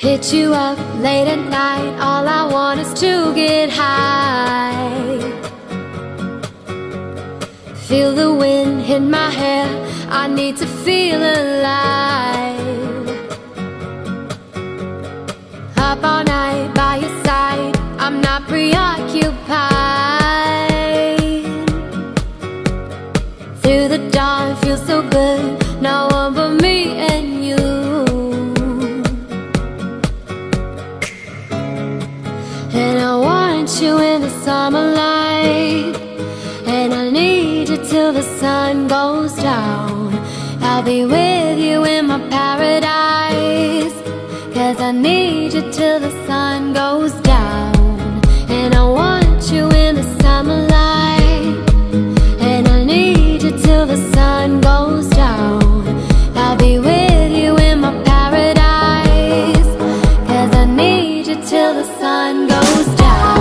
Hit you up late at night, all I want is to get high. Feel the wind hit my hair, I need to feel alive. Up all night by your side, I'm not preoccupied. Through the dawn, feels so good, no one but me and you. And I want you in the summer light, and I need you till the sun goes down. I'll be with you in my paradise, 'cause I need you till the sun goes down. And I want you in the summer light, and I need you till the sun goes down. I'll be with you in my paradise, 'cause I need you till the sun goes down.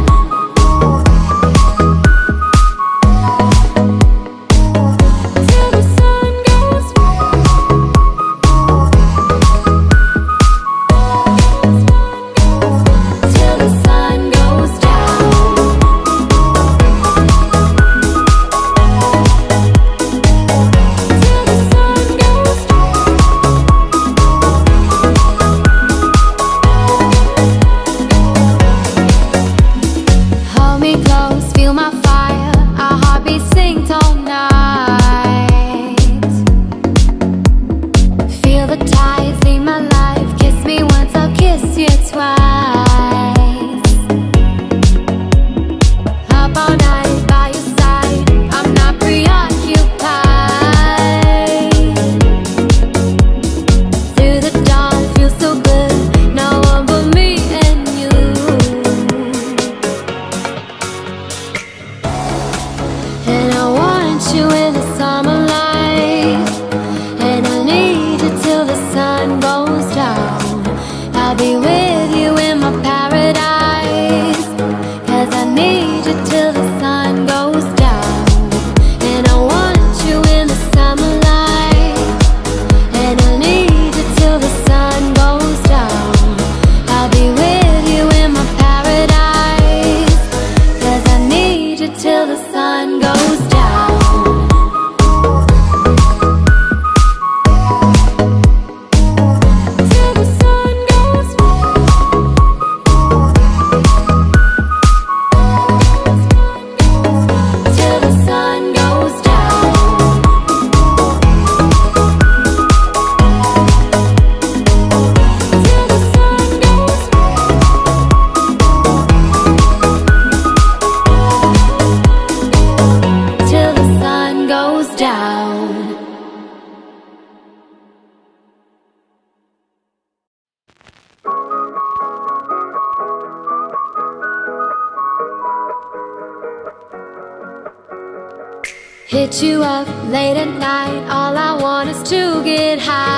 Hit you up late at night, all I want is to get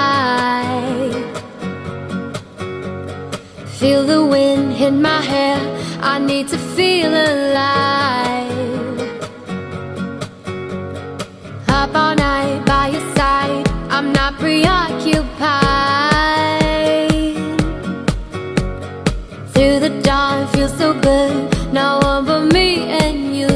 high. Feel the wind hit my hair, I need to feel alive. Up all night by your side, I'm not preoccupied. Through the dawn, feels so good, no one but me and you.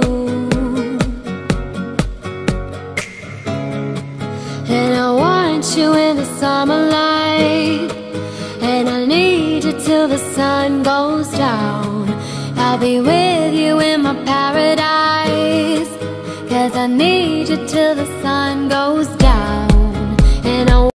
And I want you in the summer light, and I need you till the sun goes down. I'll be with you in my paradise, 'cause I need you till the sun goes down. And I